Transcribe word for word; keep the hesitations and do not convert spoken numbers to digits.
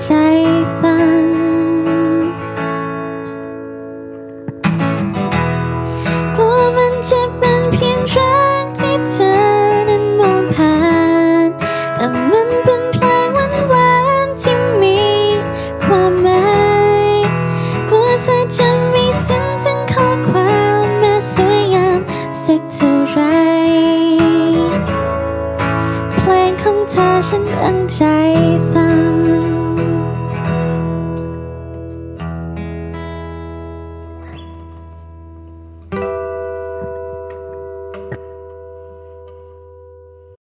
ใจฟังกลัวมันจะเป็นเพียงรักที่เธอนั้นมองผ่านแต่มันเป็นเพลงหวานๆที่มีความหมายกลัวเธอจะไม่ซึ้งถึงข้อความแม้สวยงามสักเท่าไรเพลงของเธอฉันตั้งใจฟัง